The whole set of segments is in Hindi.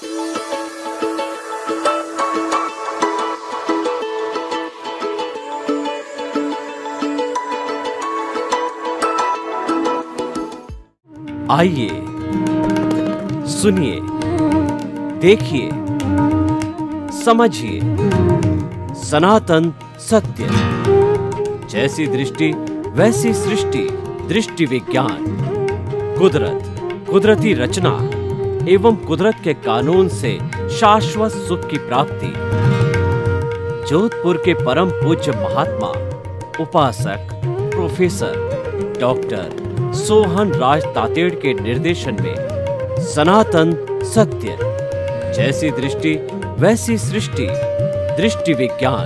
आइए, सुनिए, देखिए, समझिए सनातन सत्य। जैसी दृष्टि वैसी सृष्टि, दृष्टि विज्ञान। कुदरत, कुदरती रचना एवं कुदरत के कानून से शाश्वत सुख की प्राप्ति। जोधपुर के परम पूज्य महात्मा उपासक प्रोफेसर डॉक्टर सोहन राज तातेड़ के निर्देशन में सनातन सत्य। जैसी दृष्टि वैसी सृष्टि, दृष्टि विज्ञान।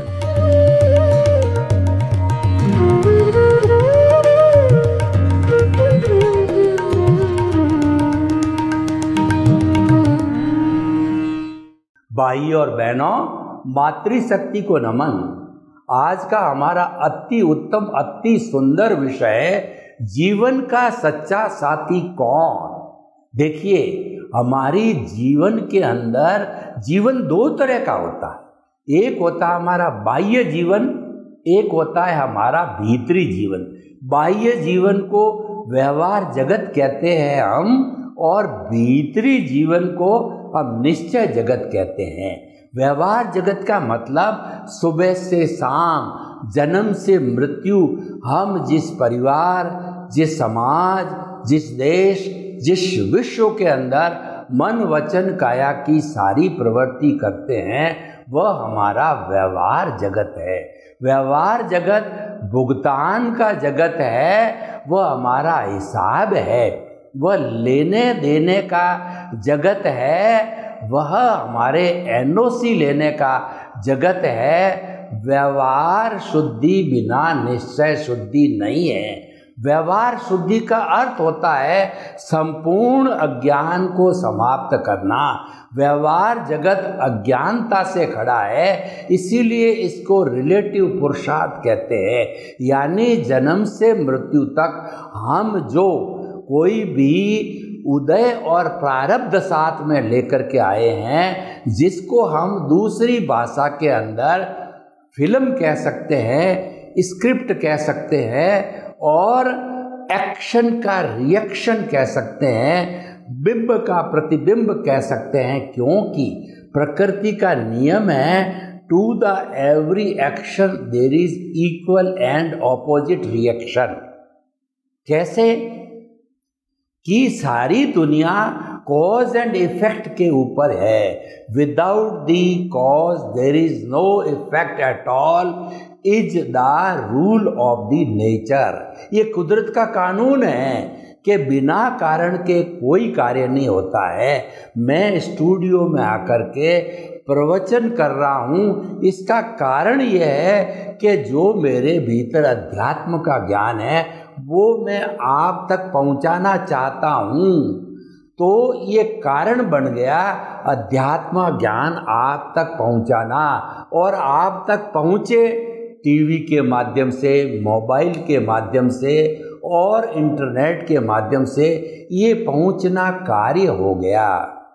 भाई और बहनों, मातृशक्ति को नमन। आज का हमारा अति उत्तम, अति सुंदर विषय, जीवन का सच्चा साथी कौन। देखिए, हमारी जीवन के अंदर जीवन दो तरह का होता है। एक होता है हमारा बाह्य जीवन, एक होता है हमारा भीतरी जीवन। बाह्य जीवन को व्यवहार जगत कहते हैं हम, और भीतरी जीवन को हम निश्चय जगत कहते हैं। व्यवहार जगत का मतलब सुबह से शाम, जन्म से मृत्यु, हम जिस परिवार, जिस समाज, जिस देश, जिस विश्व के अंदर मन वचन काया की सारी प्रवृत्ति करते हैं, वह हमारा व्यवहार जगत है। व्यवहार जगत भुगतान का जगत है, वह हमारा हिसाब है, वह लेने देने का जगत है, वह हमारे एनओसी लेने का जगत है। व्यवहार शुद्धि बिना निश्चय शुद्धि नहीं है। व्यवहार शुद्धि का अर्थ होता है संपूर्ण अज्ञान को समाप्त करना। व्यवहार जगत अज्ञानता से खड़ा है, इसीलिए इसको रिलेटिव पुरुषार्थ कहते हैं। यानी जन्म से मृत्यु तक हम जो कोई भी उदय और प्रारब्ध साथ में लेकर के आए हैं, जिसको हम दूसरी भाषा के अंदर फिल्म कह सकते हैं, स्क्रिप्ट कह सकते हैं, और एक्शन का रिएक्शन कह सकते हैं, बिंब का प्रतिबिंब कह सकते हैं, क्योंकि प्रकृति का नियम है, to the every action there is equal and opposite reaction. कैसे कि सारी दुनिया कॉज एंड इफेक्ट के ऊपर है। Without the cause there is no effect at all is the rule of the nature. ये कुदरत का कानून है कि बिना कारण के कोई कार्य नहीं होता है। मैं स्टूडियो में आकर के प्रवचन कर रहा हूँ, इसका कारण यह है कि जो मेरे भीतर अध्यात्म का ज्ञान है वो मैं आप तक पहुँचाना चाहता हूँ। तो ये कारण बन गया अध्यात्म ज्ञान आप तक पहुँचाना, और आप तक पहुँचे टीवी के माध्यम से, मोबाइल के माध्यम से और इंटरनेट के माध्यम से, ये पहुँचना कार्य हो गया।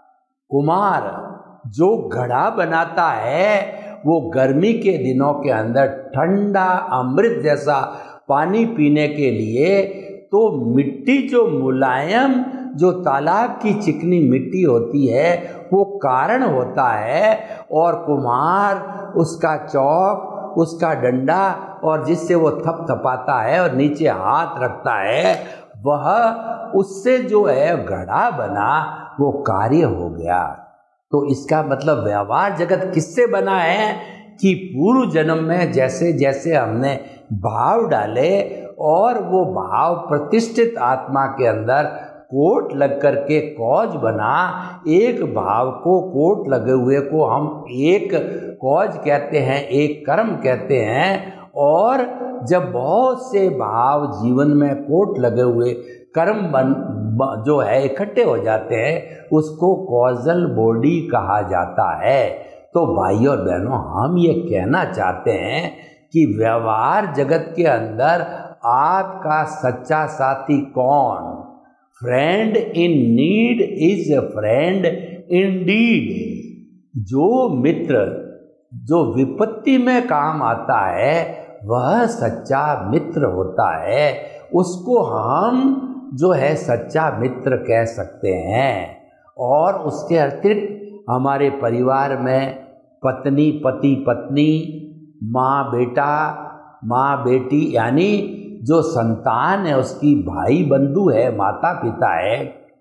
कुम्हार जो घड़ा बनाता है, वो गर्मी के दिनों के अंदर ठंडा अमृत जैसा पानी पीने के लिए, तो मिट्टी जो मुलायम, जो तालाब की चिकनी मिट्टी होती है, वो कारण होता है। और कुम्हार उसका चौक, उसका डंडा, और जिससे वो थपथपाता है और नीचे हाथ रखता है, वह उससे जो है घड़ा बना, वो कार्य हो गया। तो इसका मतलब व्यवहार जगत किससे बना है कि पूर्व जन्म में जैसे जैसे हमने भाव डाले, और वो भाव प्रतिष्ठित आत्मा के अंदर कोट लग कर के कॉज बना। एक भाव को, कोट लगे हुए को हम एक कॉज कहते हैं, एक कर्म कहते हैं। और जब बहुत से भाव जीवन में कोट लगे हुए कर्म जो है इकट्ठे हो जाते हैं, उसको कॉजल बॉडी कहा जाता है। तो भाई और बहनों, हम ये कहना चाहते हैं कि व्यवहार जगत के अंदर आपका सच्चा साथी कौन? Friend in need is a friend indeed जो मित्र जो विपत्ति में काम आता है वह सच्चा मित्र होता है, उसको हम जो है सच्चा मित्र कह सकते हैं। और उसके अतिरिक्त हमारे परिवार में पत्नी पति पत्नी, माँ बेटा, माँ बेटी, यानी जो संतान है उसकी भाई बंधु है, माता पिता है,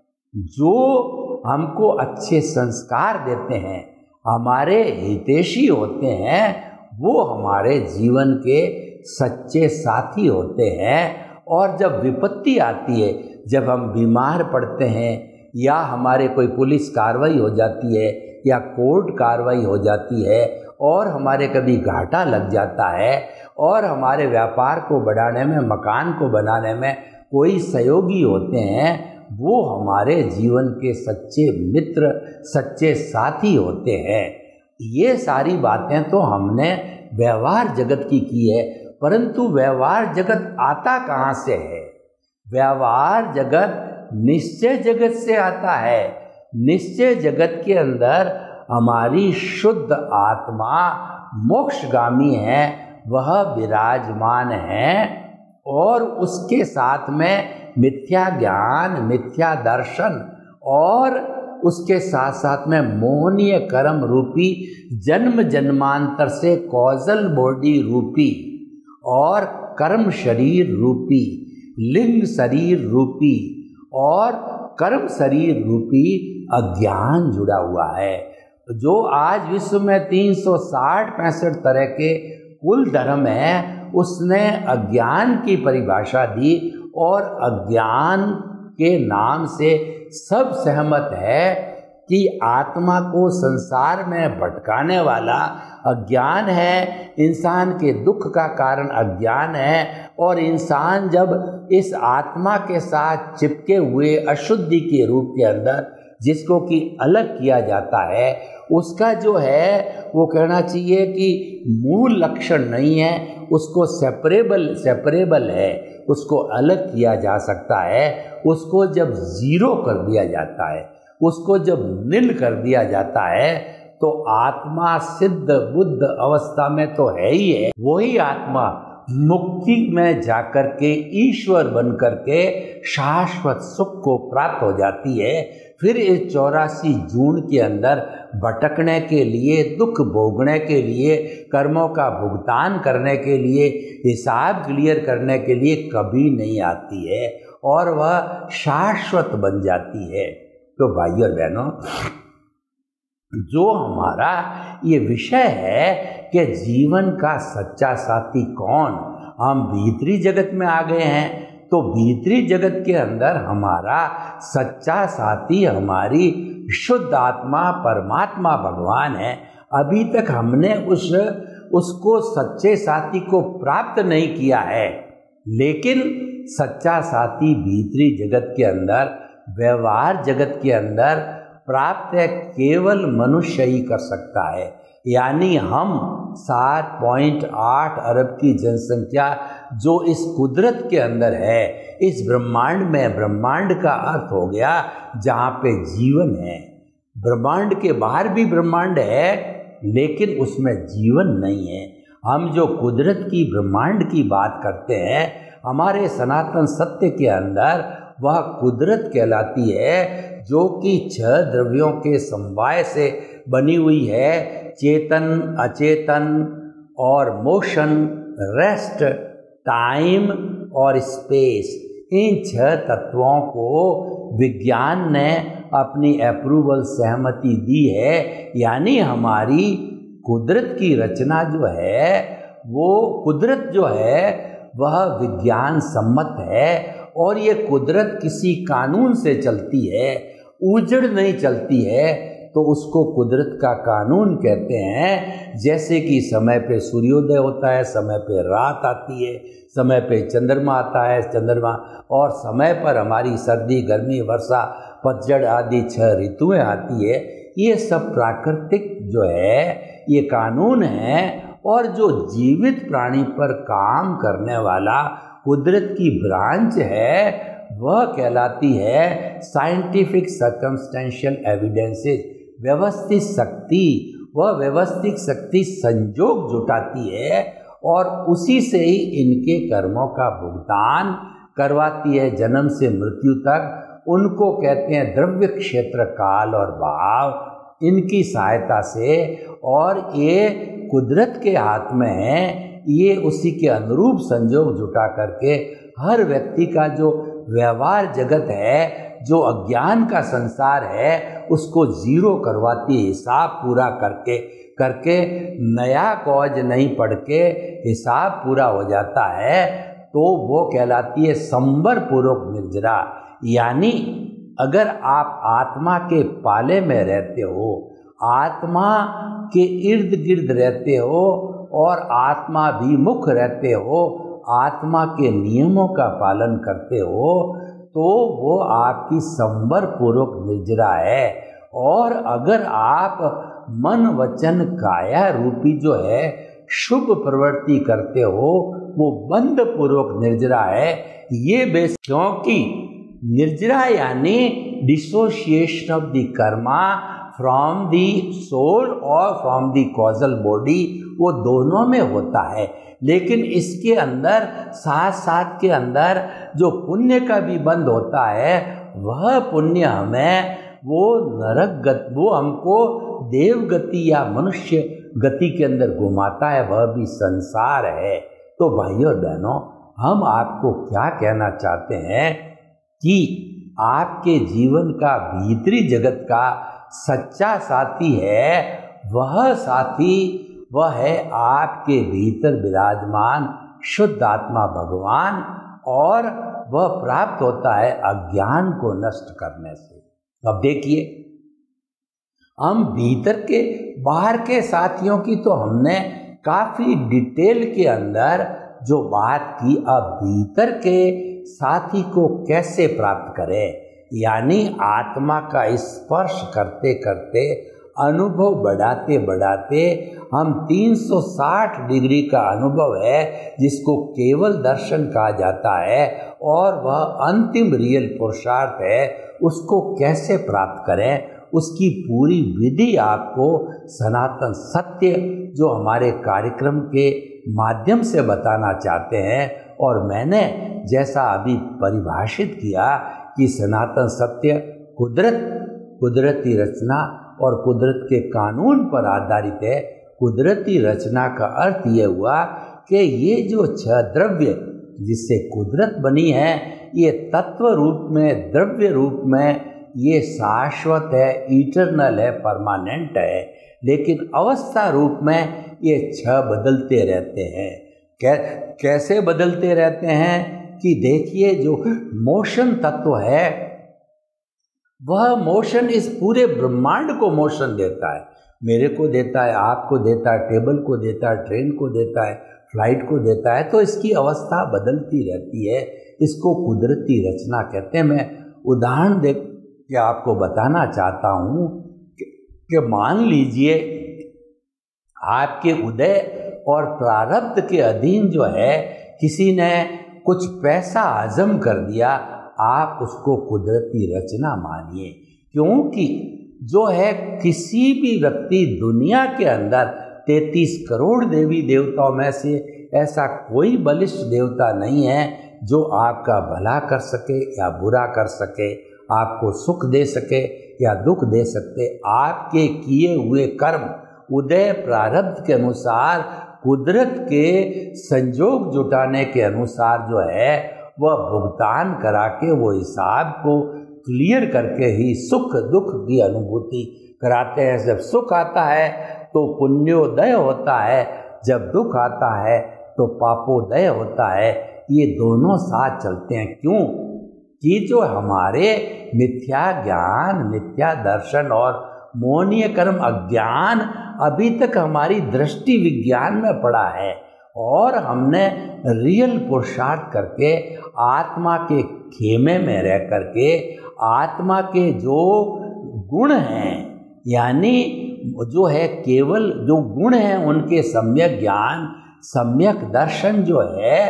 जो हमको अच्छे संस्कार देते हैं, हमारे हितैषी होते हैं, वो हमारे जीवन के सच्चे साथी होते हैं। और जब विपत्ति आती है, जब हम बीमार पड़ते हैं या हमारे कोई पुलिस कार्रवाई हो जाती है या कोर्ट कार्रवाई हो जाती है और हमारे कभी घाटा लग जाता है और हमारे व्यापार को बढ़ाने में, मकान को बनाने में कोई सहयोगी होते हैं, वो हमारे जीवन के सच्चे मित्र, सच्चे साथी होते हैं। ये सारी बातें तो हमने व्यवहार जगत की है, परंतु व्यवहार जगत आता कहाँ से है? व्यवहार जगत निश्चय जगत से आता है। निश्चय जगत के अंदर हमारी शुद्ध आत्मा मोक्षगामी है, वह विराजमान है और उसके साथ में मिथ्या ज्ञान, मिथ्या दर्शन और उसके साथ साथ में मोहनीय कर्म रूपी जन्म जन्मांतर से कॉजल बॉडी रूपी और कर्म शरीर रूपी, लिंग शरीर रूपी और कर्म शरीर रूपी अज्ञान जुड़ा हुआ है। जो आज विश्व में 360-65 तरह के कुल धर्म है, उसने अज्ञान की परिभाषा दी और अज्ञान के नाम से सब सहमत है कि आत्मा को संसार में भटकाने वाला अज्ञान है, इंसान के दुख का कारण अज्ञान है। और इंसान जब इस आत्मा के साथ चिपके हुए अशुद्धि के रूप के अंदर जिसको कि अलग किया जाता है, उसका जो है वो कहना चाहिए कि मूल लक्षण नहीं है, उसको सेपरेबल है, उसको अलग किया जा सकता है। उसको जब जीरो कर दिया जाता है, उसको जब नील कर दिया जाता है, तो आत्मा सिद्ध बुद्ध अवस्था में तो है ही है। वही आत्मा मुक्ति में जाकर के ईश्वर बन करके शाश्वत सुख को प्राप्त हो जाती है। फिर इस 84 जून के अंदर भटकने के लिए, दुख भोगने के लिए, कर्मों का भुगतान करने के लिए, हिसाब क्लियर करने के लिए कभी नहीं आती है और वह शाश्वत बन जाती है। तो भाइयों और बहनों, जो हमारा ये विषय है कि जीवन का सच्चा साथी कौन, हम भीतरी जगत में आ गए हैं, तो भीतरी जगत के अंदर हमारा सच्चा साथी हमारी शुद्ध आत्मा परमात्मा भगवान है। अभी तक हमने उसको सच्चे साथी को प्राप्त नहीं किया है, लेकिन सच्चा साथी भीतरी जगत के अंदर, व्यवहार जगत के अंदर प्राप्त है, केवल मनुष्य ही कर सकता है। यानी हम 7.8 अरब की जनसंख्या जो इस कुदरत के अंदर है, इस ब्रह्मांड में, ब्रह्मांड का अर्थ हो गया जहाँ पे जीवन है। ब्रह्मांड के बाहर भी ब्रह्मांड है, लेकिन उसमें जीवन नहीं है। हम जो कुदरत की, ब्रह्मांड की बात करते हैं, हमारे सनातन सत्य के अंदर वह कुदरत कहलाती है, जो कि 6 द्रव्यों के समवाय से बनी हुई है। चेतन, अचेतन और मोशन, रेस्ट, टाइम और स्पेस, इन 6 तत्वों को विज्ञान ने अपनी अप्रूवल, सहमति दी है। यानी हमारी कुदरत की रचना जो है, वो कुदरत जो है वह विज्ञान सम्मत है और ये कुदरत किसी कानून से चलती है, उजड़ नहीं चलती है, तो उसको कुदरत का कानून कहते हैं। जैसे कि समय पे सूर्योदय होता है, समय पे रात आती है, समय पे चंद्रमा आता है, चंद्रमा, और समय पर हमारी सर्दी, गर्मी, वर्षा, पतझड़ आदि 6 ऋतुएं आती है। ये सब प्राकृतिक जो है ये कानून है। और जो जीवित प्राणी पर काम करने वाला कुदरत की ब्रांच है, वह कहलाती है साइंटिफिक सर्कमस्टेंशियल एविडेंसेस, व्यवस्थित शक्ति, वह व्यवस्थित शक्ति संजोग जुटाती है और उसी से ही इनके कर्मों का भुगतान करवाती है जन्म से मृत्यु तक। उनको कहते हैं द्रव्य क्षेत्र काल और भाव, इनकी सहायता से। और ये कुदरत के हाथ में है, ये उसी के अनुरूप संजोग जुटा करके हर व्यक्ति का जो व्यवहार जगत है, जो अज्ञान का संसार है, उसको जीरो करवाती है। हिसाब पूरा करके नया कॉज नहीं पढ़ के हिसाब पूरा हो जाता है, तो वो कहलाती है संवर पूर्वक निर्जरा। यानी अगर आप आत्मा के पाले में रहते हो, आत्मा के इर्द गिर्द रहते हो और आत्मा भी मुख रहते हो, आत्मा के नियमों का पालन करते हो, तो वो आपकी संवर पूर्वक निर्जरा है। और अगर आप मन वचन काया रूपी जो है शुभ प्रवृत्ति करते हो, वो बंध पूर्वक निर्जरा है। ये बेस, क्योंकि निर्जरा यानी dissociation of the karma from the soul और फ्रॉम दी कॉजल बॉडी, वो दोनों में होता है। लेकिन इसके अंदर साथ साथ के अंदर जो पुण्य का भी बंध होता है, वह पुण्य हमें वो नरक गति, वो हमको देव गति या मनुष्य गति के अंदर घुमाता है, वह भी संसार है। तो भाइयों और बहनों, हम आपको क्या कहना चाहते हैं कि आपके जीवन का भीतरी जगत का सच्चा साथी है, वह साथी वह है आपके भीतर विराजमान शुद्ध आत्मा भगवान, और वह प्राप्त होता है अज्ञान को नष्ट करने से। अब देखिए, हम भीतर के बाहर के साथियों की तो हमने काफ़ी डिटेल के अंदर जो बात की, अब भीतर के साथी को कैसे प्राप्त करें, यानी आत्मा का स्पर्श करते करते, अनुभव बढ़ाते बढ़ाते हम 360 डिग्री का अनुभव है, जिसको केवल दर्शन कहा जाता है, और वह अंतिम रियल पुरुषार्थ है। उसको कैसे प्राप्त करें, उसकी पूरी विधि आपको सनातन सत्य जो हमारे कार्यक्रम के माध्यम से बताना चाहते हैं। और मैंने जैसा अभी परिभाषित किया कि सनातन सत्य कुदरती रचना और कुदरत के कानून पर आधारित है। कुदरती रचना का अर्थ ये हुआ कि ये जो 6 द्रव्य जिससे कुदरत बनी है, ये तत्व रूप में, द्रव्य रूप में ये शाश्वत है, इटरनल है, परमानेंट है। लेकिन अवस्था रूप में ये 6 बदलते रहते हैं। कैसे बदलते रहते हैं कि देखिए, जो मोशन तत्व है, वह मोशन इस पूरे ब्रह्मांड को मोशन देता है। मेरे को देता है, आपको देता है, टेबल को देता है, ट्रेन को देता है, फ्लाइट को देता है। तो इसकी अवस्था बदलती रहती है। इसको कुदरती रचना कहते हैं। मैं उदाहरण दे के आपको बताना चाहता हूँ कि मान लीजिए आपके उदय और प्रारब्ध के अधीन जो है किसी ने कुछ पैसा हजम कर दिया, आप उसको कुदरती रचना मानिए। क्योंकि जो है किसी भी व्यक्ति दुनिया के अंदर 33 करोड़ देवी देवताओं में से ऐसा कोई बलिष्ठ देवता नहीं है जो आपका भला कर सके या बुरा कर सके, आपको सुख दे सके या दुख दे सकते। आपके किए हुए कर्म उदय प्रारब्ध के अनुसार, कुदरत के संजोग जुटाने के अनुसार जो है वह भुगतान करा के वो हिसाब को क्लियर करके ही सुख दुख की अनुभूति कराते हैं। जब सुख आता है तो पुण्योदय होता है, जब दुख आता है तो पापोदय होता है। ये दोनों साथ चलते हैं। क्यों कि जो हमारे मिथ्या ज्ञान, मिथ्या दर्शन और मोहनीय कर्म अज्ञान अभी तक हमारी दृष्टि विज्ञान में पड़ा है, और हमने रियल पुरुषार्थ करके आत्मा के खेमे में रह करके आत्मा के जो गुण हैं, यानी जो है केवल जो गुण हैं उनके सम्यक ज्ञान, सम्यक दर्शन जो है,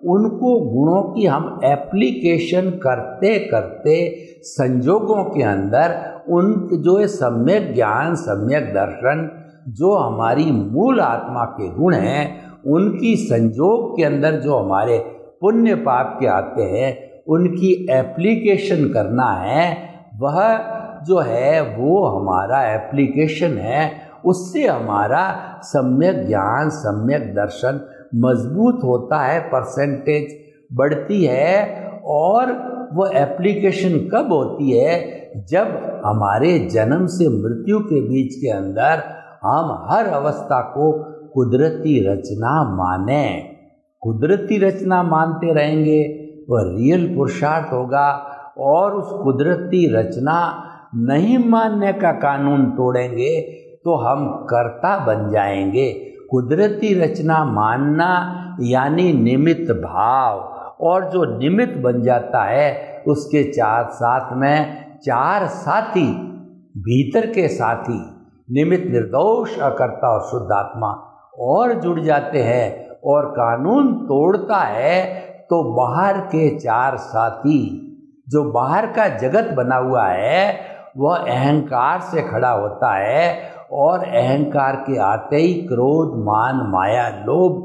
उनको गुणों की हम एप्लीकेशन करते करते संजोगों के अंदर उन जो है सम्यक ज्ञान सम्यक दर्शन जो हमारी मूल आत्मा के गुण हैं उनकी संजोग के अंदर जो हमारे पुण्य पाप के आते हैं उनकी एप्लीकेशन करना है, वह जो है वो हमारा एप्लीकेशन है। उससे हमारा सम्यक ज्ञान सम्यक दर्शन मजबूत होता है, परसेंटेज बढ़ती है। और वो एप्लीकेशन कब होती है? जब हमारे जन्म से मृत्यु के बीच के अंदर हम हर अवस्था को कुदरती रचना माने। कुदरती रचना मानते रहेंगे वह रियल पुरुषार्थ होगा। और उस कुदरती रचना नहीं मानने का कानून तोड़ेंगे तो हम कर्ता बन जाएंगे। कुदरती रचना मानना यानी निमित्त भाव, और जो निमित्त बन जाता है उसके साथ में चार साथी, भीतर के साथी निमित्त निर्दोष अकर्ता और शुद्ध आत्मा और जुड़ जाते हैं। और कानून तोड़ता है तो बाहर के चार साथी, जो बाहर का जगत बना हुआ है वह अहंकार से खड़ा होता है। और अहंकार के आते ही क्रोध मान माया लोभ,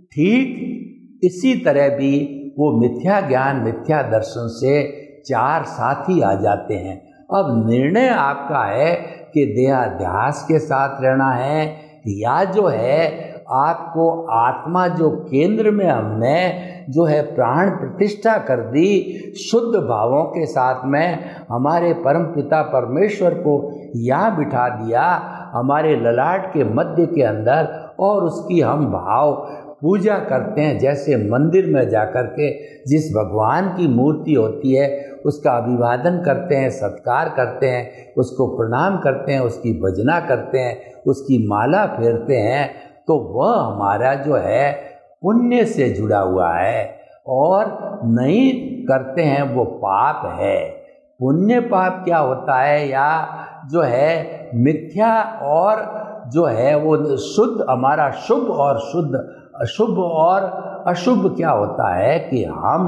ठीक इसी तरह भी वो मिथ्या ज्ञान मिथ्या दर्शन से चार साथी आ जाते हैं। अब निर्णय आपका है कि देहाध्यास के साथ रहना है या जो है आपको आत्मा जो केंद्र में हमने जो है प्राण प्रतिष्ठा कर दी, शुद्ध भावों के साथ में हमारे परम पिता परमेश्वर को यहाँ बिठा दिया हमारे ललाट के मध्य के अंदर, और उसकी हम भाव पूजा करते हैं। जैसे मंदिर में जाकर के जिस भगवान की मूर्ति होती है उसका अभिवादन करते हैं, सत्कार करते हैं, उसको प्रणाम करते हैं, उसकी भजना करते हैं, उसकी माला फेरते हैं, तो वह हमारा जो है पुण्य से जुड़ा हुआ है। और नहीं करते हैं वो पाप है। पुण्य पाप क्या होता है, या जो है मिथ्या और जो है वो शुद्ध, हमारा शुभ और शुद्ध, अशुभ और अशुभ क्या होता है कि हम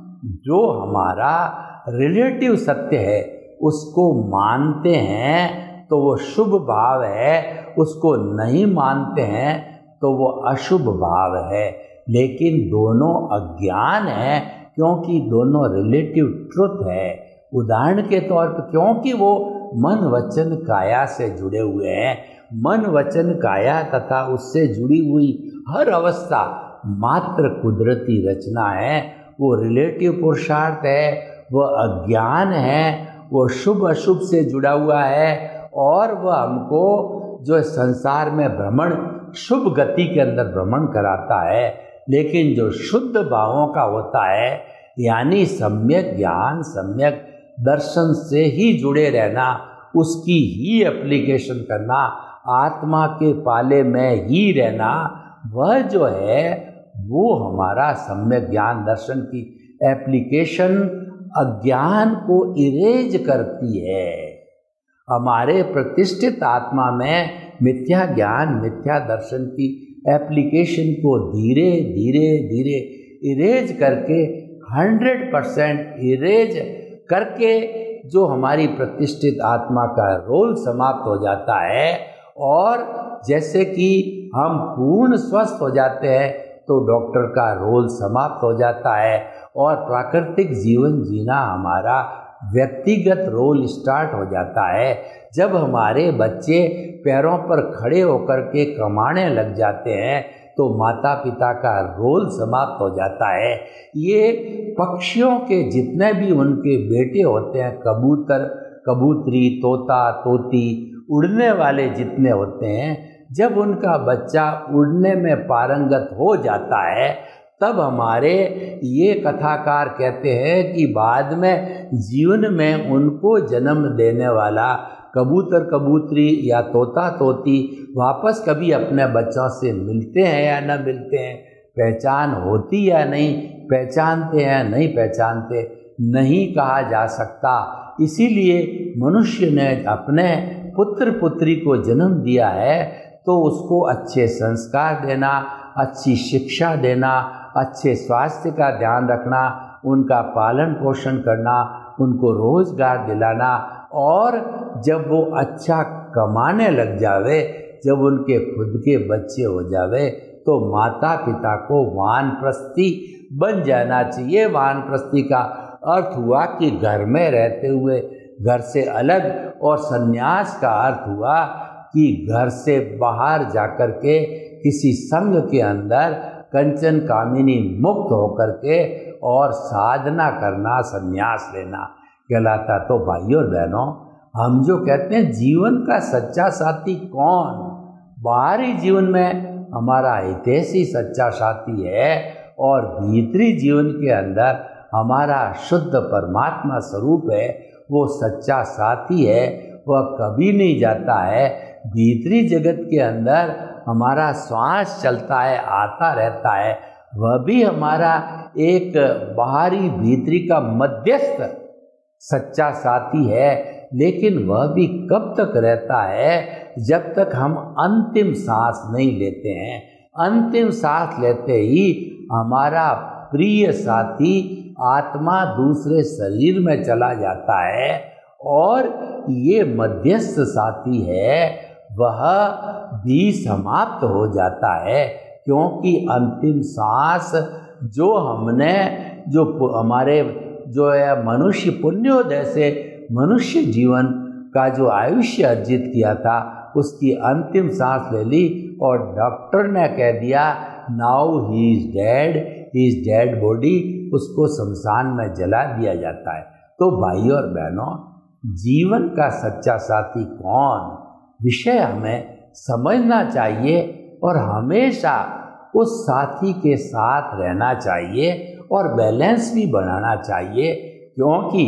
जो हमारा रिलेटिव सत्य है उसको मानते हैं तो वो शुभ भाव है, उसको नहीं मानते हैं तो वो अशुभ भाव है। लेकिन दोनों अज्ञान है क्योंकि दोनों रिलेटिव ट्रुथ है। उदाहरण के तौर पर क्योंकि वो मन वचन काया से जुड़े हुए हैं, मन वचन काया तथा उससे जुड़ी हुई हर अवस्था मात्र कुदरती रचना है। वो रिलेटिव पुरुषार्थ है, वो अज्ञान है, वो शुभ अशुभ से जुड़ा हुआ है, और वह हमको जो संसार में भ्रमण शुभ गति के अंदर भ्रमण कराता है। लेकिन जो शुद्ध भावों का होता है यानी सम्यक ज्ञान सम्यक दर्शन से ही जुड़े रहना, उसकी ही एप्लीकेशन करना, आत्मा के पाले में ही रहना, वह जो है वो हमारा सम्यक ज्ञान दर्शन की एप्लीकेशन अज्ञान को इरेज करती है। हमारे प्रतिष्ठित आत्मा में मिथ्या ज्ञान मिथ्या दर्शन की एप्लीकेशन को धीरे धीरे धीरे इरेज करके 100% इरेज करके जो हमारी प्रतिष्ठित आत्मा का रोल समाप्त हो जाता है। और जैसे कि हम पूर्ण स्वस्थ हो जाते हैं तो डॉक्टर का रोल समाप्त हो जाता है और प्राकृतिक जीवन जीना हमारा व्यक्तिगत रोल स्टार्ट हो जाता है। जब हमारे बच्चे पैरों पर खड़े होकर के कमाने लग जाते हैं तो माता पिता का रोल समाप्त हो जाता है। ये पक्षियों के जितने भी उनके बेटे होते हैं, कबूतर कबूतरी तोता तोती, उड़ने वाले जितने होते हैं, जब उनका बच्चा उड़ने में पारंगत हो जाता है तब हमारे ये कथाकार कहते हैं कि बाद में जीवन में उनको जन्म देने वाला कबूतर कबूतरी या तोता तोती वापस कभी अपने बच्चों से मिलते हैं या न मिलते हैं, पहचान होती या नहीं पहचानते हैं नहीं पहचानते, नहीं कहा जा सकता। इसीलिए मनुष्य ने अपने पुत्र पुत्री को जन्म दिया है तो उसको अच्छे संस्कार देना, अच्छी शिक्षा देना, अच्छे स्वास्थ्य का ध्यान रखना, उनका पालन पोषण करना, उनको रोजगार दिलाना, और जब वो अच्छा कमाने लग जावे, जब उनके खुद के बच्चे हो जावे, तो माता पिता को वानप्रस्थी बन जाना चाहिए। वानप्रस्थी का अर्थ हुआ कि घर में रहते हुए घर से अलग, और संन्यास का अर्थ हुआ कि घर से बाहर जाकर के किसी संघ के अंदर कंचन कामिनी मुक्त होकर के और साधना करना, संन्यास लेना कहलाता। तो भाइयों और बहनों, हम जो कहते हैं जीवन का सच्चा साथी कौन, बाहरी जीवन में हमारा हितैषी सच्चा साथी है, और भीतरी जीवन के अंदर हमारा शुद्ध परमात्मा स्वरूप है, वो सच्चा साथी है। वह कभी नहीं जाता है। भीतरी जगत के अंदर हमारा श्वास चलता है, आता रहता है, वह भी हमारा एक बाहरी भीतरी का मध्यस्थ सच्चा साथी है। लेकिन वह भी कब तक रहता है, जब तक हम अंतिम सांस नहीं लेते हैं। अंतिम सांस लेते ही हमारा प्रिय साथी आत्मा दूसरे शरीर में चला जाता है, और ये मध्यस्थ साथी है वह भी समाप्त हो जाता है, क्योंकि अंतिम सांस जो हमने जो हमारे जो है मनुष्य पुण्योदय से मनुष्य जीवन का जो आयुष्य अर्जित किया था, उसकी अंतिम सांस ले ली, और डॉक्टर ने कह दिया now he is dead, he is dead body, उसको शमशान में जला दिया जाता है। तो भाइयों और बहनों, जीवन का सच्चा साथी कौन, विषय हमें समझना चाहिए, और हमेशा उस साथी के साथ रहना चाहिए, और बैलेंस भी बनाना चाहिए। क्योंकि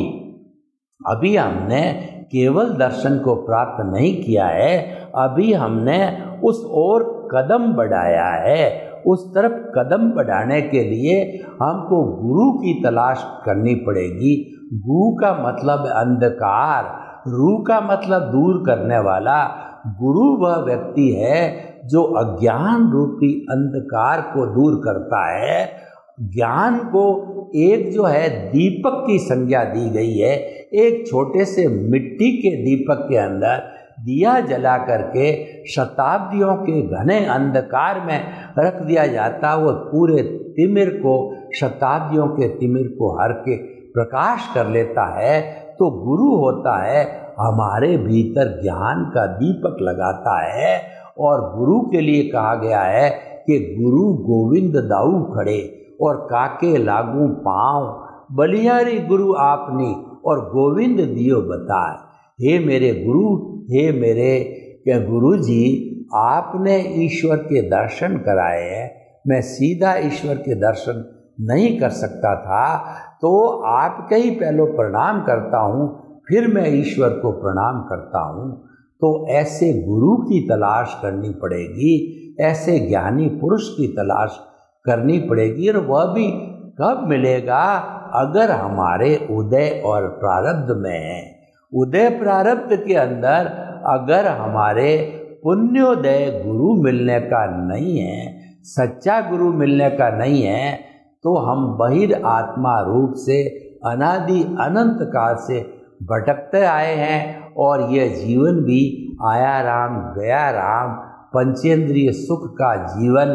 अभी हमने केवल दर्शन को प्राप्त नहीं किया है, अभी हमने उस ओर कदम बढ़ाया है। उस तरफ कदम बढ़ाने के लिए हमको गुरु की तलाश करनी पड़ेगी। गु का मतलब अंधकार, रू का मतलब दूर करने वाला। गुरु वह व्यक्ति है जो अज्ञान रूपी अंधकार को दूर करता है। ज्ञान को एक जो है दीपक की संज्ञा दी गई है। एक छोटे से मिट्टी के दीपक के अंदर दिया जला करके शताब्दियों के घने अंधकार में रख दिया जाता, वो पूरे तिमिर को, शताब्दियों के तिमिर को हर के प्रकाश कर लेता है। तो गुरु होता है हमारे भीतर ज्ञान का दीपक लगाता है, और गुरु के लिए कहा गया है कि गुरु गोविंद दाऊ खड़े और काके लागू पाँव, बलिहारी गुरु आपनी और गोविंद दियो बताए। हे मेरे गुरु, हे मेरे गुरु जी, आपने ईश्वर के दर्शन कराए हैं। मैं सीधा ईश्वर के दर्शन नहीं कर सकता था, तो आपके ही पहले प्रणाम करता हूँ, फिर मैं ईश्वर को प्रणाम करता हूँ। तो ऐसे गुरु की तलाश करनी पड़ेगी, ऐसे ज्ञानी पुरुष की तलाश करनी पड़ेगी। और वह भी कब मिलेगा, अगर हमारे उदय और प्रारब्ध में है। उदय प्रारब्ध के अंदर अगर हमारे पुण्योदय गुरु मिलने का नहीं है, सच्चा गुरु मिलने का नहीं है, तो हम बहिर आत्मा रूप से अनादि अनंत काल से भटकते आए हैं। और यह जीवन भी आया राम गया राम, पंचेंद्रिय सुख का जीवन,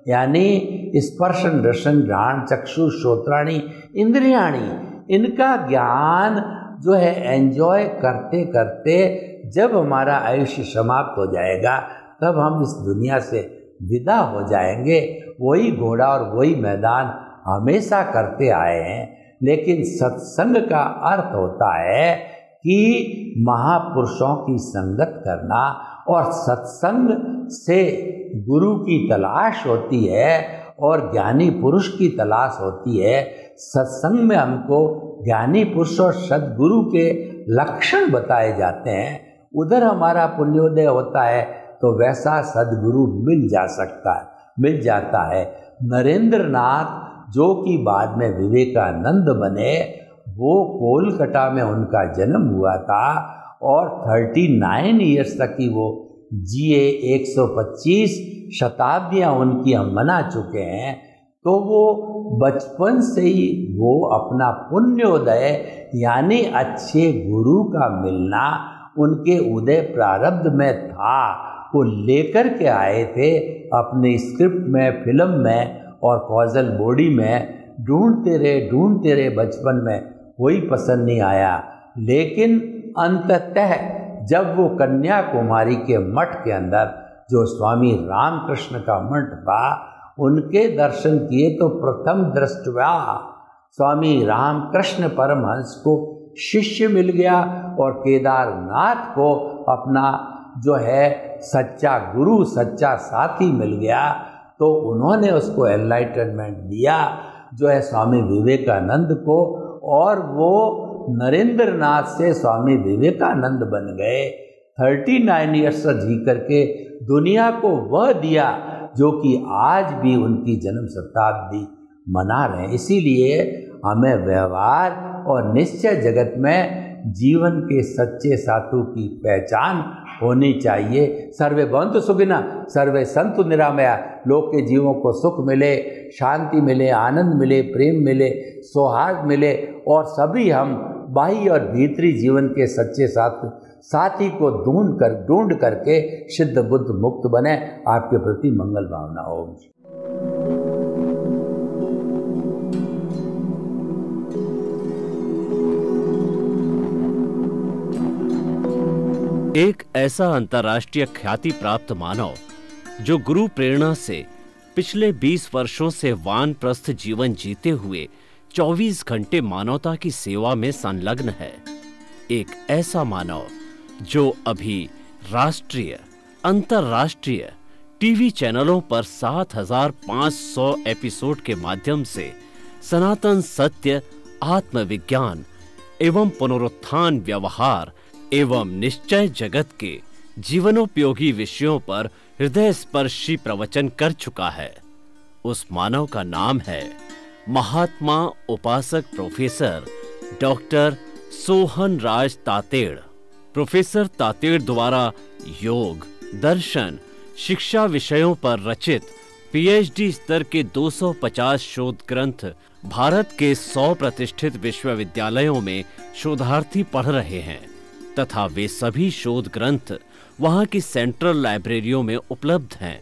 यानी स्पर्शन रसन घ्राण चक्षु श्रोत्राणी इंद्रियाणी, इनका ज्ञान जो है एंजॉय करते करते जब हमारा आयुष्य समाप्त हो जाएगा, तब हम इस दुनिया से विदा हो जाएंगे। वही घोड़ा और वही मैदान हमेशा करते आए हैं। लेकिन सत्संग का अर्थ होता है कि महापुरुषों की संगत करना, और सत्संग से गुरु की तलाश होती है और ज्ञानी पुरुष की तलाश होती है। सत्संग में हमको ज्ञानी पुरुष और सद्गुरु के लक्षण बताए जाते हैं। उधर हमारा पुण्योदय होता है तो वैसा सद्गुरु मिल जाता है। नरेंद्र नाथ जो कि बाद में विवेकानंद बने, वो कोलकाता में उनका जन्म हुआ था, और 39 ईयर्स तक की वो जिए। 125 शताब्दियाँ उनकी हम मना चुके हैं। तो वो बचपन से ही वो अपना पुण्योदय यानी अच्छे गुरु का मिलना उनके उदय प्रारब्ध में था, वो लेकर के आए थे अपने स्क्रिप्ट में, फिल्म में और कॉजल बॉडी में। ढूंढते रहे बचपन में, कोई पसंद नहीं आया। लेकिन अंततः जब वो कन्याकुमारी के मठ के अंदर जो स्वामी रामकृष्ण का मठ था, उनके दर्शन किए तो प्रथम दृष्टया स्वामी रामकृष्ण परमहंस को शिष्य मिल गया और केदारनाथ को अपना जो है सच्चा गुरु, सच्चा साथी मिल गया। तो उन्होंने उसको एनलाइटनमेंट दिया जो है स्वामी विवेकानंद को, और वो नरेंद्र नाथ से स्वामी विवेकानंद बन गए। 39 ईयर्स जी करके दुनिया को वह दिया जो कि आज भी उनकी जन्म शताब्दी मना रहे हैं। इसीलिए हमें व्यवहार और निश्चय जगत में जीवन के सच्चे साथी की पहचान होनी चाहिए। सर्वे भवन्तु सुखिनः, सर्वे सन्तु निरामया। लोग के जीवों को सुख मिले, शांति मिले, आनंद मिले, प्रेम मिले, सौहार्द मिले, और सभी हम बाह्य और भीतरी जीवन के सच्चे साथी को ढूंढ करके सिद्ध बुद्ध मुक्त बने। आपके प्रति मंगल भावना हो। एक ऐसा अंतर्राष्ट्रीय ख्याति प्राप्त मानव जो गुरु प्रेरणा से पिछले 20 वर्षों से वानप्रस्थ जीवन जीते हुए 24 घंटे मानवता की सेवा में संलग्न है। एक ऐसा मानव जो अभी राष्ट्रीय, अंतर्राष्ट्रीय टीवी चैनलों पर 7,500 एपिसोड के माध्यम से सनातन सत्य, आत्मविज्ञान एवं पुनरुत्थान, व्यवहार एवं निश्चय जगत के जीवनोपयोगी विषयों पर हृदय स्पर्शी प्रवचन कर चुका है। उस मानव का नाम है महात्मा उपासक professor doctor Sohan Raj Tated. Professor Tated द्वारा योग, दर्शन, शिक्षा विषयों पर रचित पीएचडी स्तर के 250 शोध ग्रंथ भारत के 100 प्रतिष्ठित विश्वविद्यालयों में शोधार्थी पढ़ रहे हैं तथा वे सभी शोध ग्रंथ वहां की सेंट्रल लाइब्रेरियों में उपलब्ध हैं।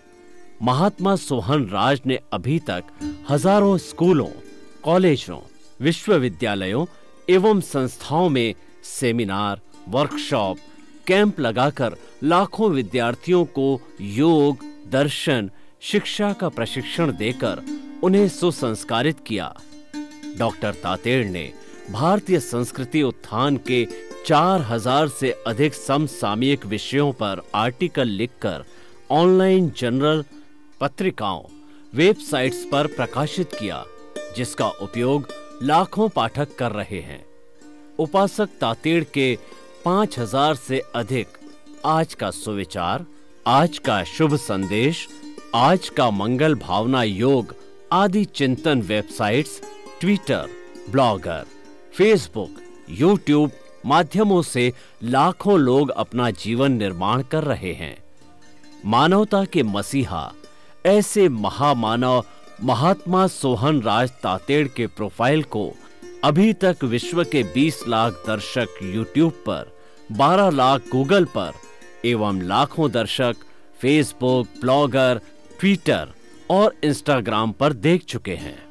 महात्मा सोहन राज ने अभी तक हजारों स्कूलों, कॉलेजों, विश्वविद्यालयों एवं संस्थाओं में सेमिनार, वर्कशॉप, कैंप लगाकर लाखों विद्यार्थियों को योग, दर्शन, शिक्षा का प्रशिक्षण देकर उन्हें सुसंस्कारित किया। डॉक्टर तातेड़ ने भारतीय संस्कृति उत्थान के 4000 से अधिक समसामयिक विषयों पर आर्टिकल लिखकर ऑनलाइन जर्नल, पत्रिकाओं, वेबसाइट्स पर प्रकाशित किया, जिसका उपयोग लाखों पाठक कर रहे हैं। उपासक तातेड़ के 5000 से अधिक आज का सुविचार, आज का शुभ संदेश, आज का मंगल भावना योग आदि चिंतन websites, Twitter, Blogger, Facebook, YouTube माध्यमों से लाखों लोग अपना जीवन निर्माण कर रहे हैं। मानवता के मसीहा ऐसे महामानव महात्मा सोहन राज तातेड़ के प्रोफाइल को अभी तक विश्व के 20 लाख दर्शक यूट्यूब पर, 12 लाख गूगल पर एवं लाखों दर्शक फेसबुक, ब्लॉगर, ट्विटर और इंस्टाग्राम पर देख चुके हैं।